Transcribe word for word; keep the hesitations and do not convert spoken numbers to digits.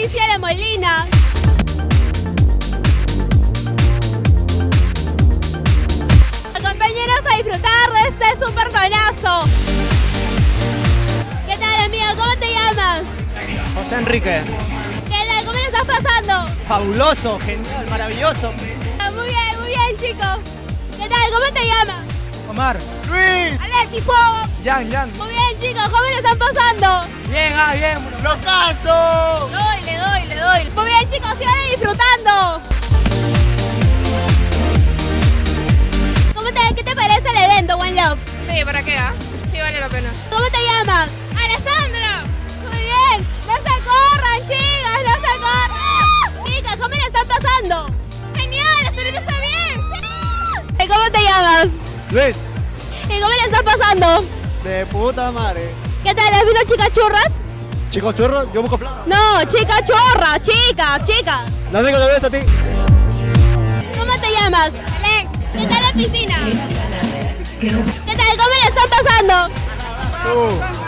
Alicia La Molina. Acompáñenos a disfrutar de este super tonazo. ¿Qué tal, amigo? ¿Cómo te llamas? José Enrique. ¿Qué tal? ¿Cómo lo estás pasando? Fabuloso, genial, maravilloso. Muy bien, muy bien, chicos. ¿Qué tal? ¿Cómo te llamas? Omar. Luis. Alexis Fuego. Jan, Jan. Muy bien, chicos. ¿Cómo lo están pasando? Bien, ah, bien. ¡Locazo! Le doy, le doy, le doy. Muy bien, chicos. Sigan disfrutando. ¿Cómo te, ¿Qué te parece el evento, One Love? Sí, ¿para qué? Ah? Sí, vale la pena. ¿Cómo te llamas? ¡Alessandra! Muy bien. No se corran, chicas. No se corran. Chicas, ¿cómo le están pasando? ¡Genial! ¡Espero que está bien! ¿Y ¿Cómo te llamas? Luis. ¿Y cómo le están pasando? De puta madre. ¿Qué tal? ¿Has visto chicas churras? Chicos churros, yo busco plata. No, chica chorra, chica, chica. La única que ves a ti. ¿Cómo te llamas? Alex. ¿Qué tal la piscina? ¿Qué tal? ¿Cómo le están pasando? Tú.